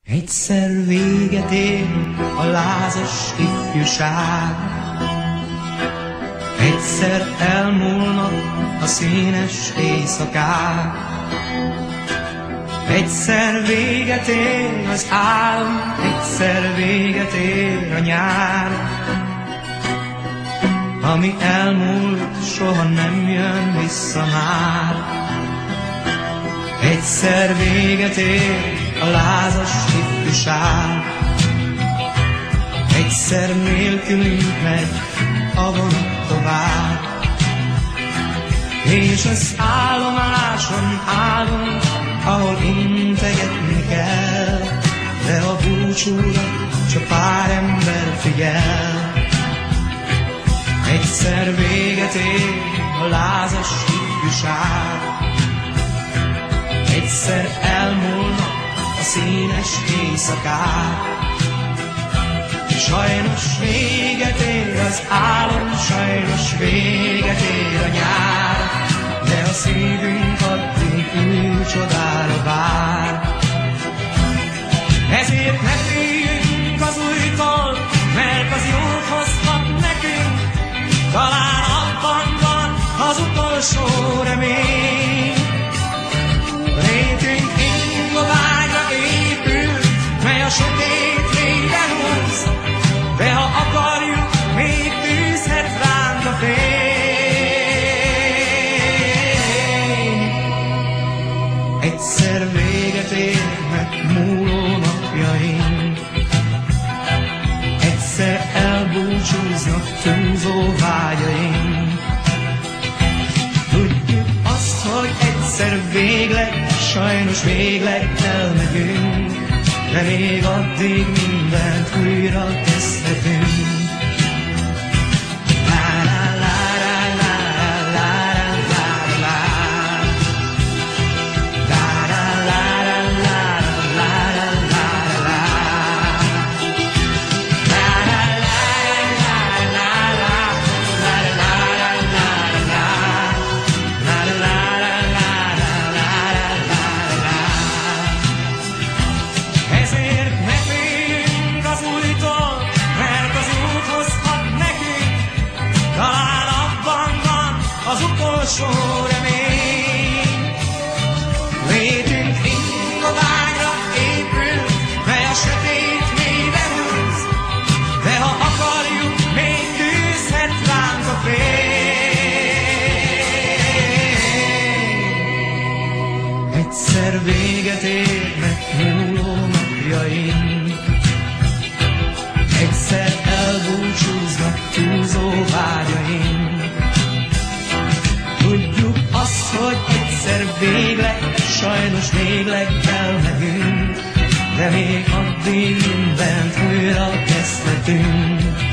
Egyszer véget ér a lázas ifjúság, egyszer elmúlnak a színes éjszakák, egyszer véget ér az álom, egyszer véget ér a nyár. Ami elmúlt, soha nem jön vissza már. Egyszer véget ér a lázas ifjúság, egyszer nélkülünk megy a vonat tovább. És az állomáson állunk, ahol integetni kell, de a búcsúra csak pár ember figyel. Egyszer véget ér a lázas ifjúság, egyszer elmúlnak a színes éjszakák. Sajnos véget ér az álom, sajnos véget ér a nyár, de a szívünk addig új csodára vár. Ezért ne féljünk az újtól, mert az jót hozhat nekünk, talán abban van az utolsó remény. Létünk ingovágyra épül, mely a sötét végben húz, de ha akarjuk, még tűzhet ránk a fény. Egyszer véget érnek múló napjaink, egyszer elbúcsúznak túlzó vágyaink. Tudjuk azt, hogy egyszer végleg, sajnos végleg elmegyünk, de még addig mindent újra kezdhetünk. Az utolsó remény. Létünk ingoványra épül, mely a sötét mélyben húz, de ha akarjuk, még tűzhet ránk a fény. Egyszer véget érnek múló napjaink, egyszer elbúcsúznak túlzó vágyaink. Tudjuk azt, hogy egyszer végleg, sajnos végleg elmegyünk, de még addig mindent újra kezdhetünk.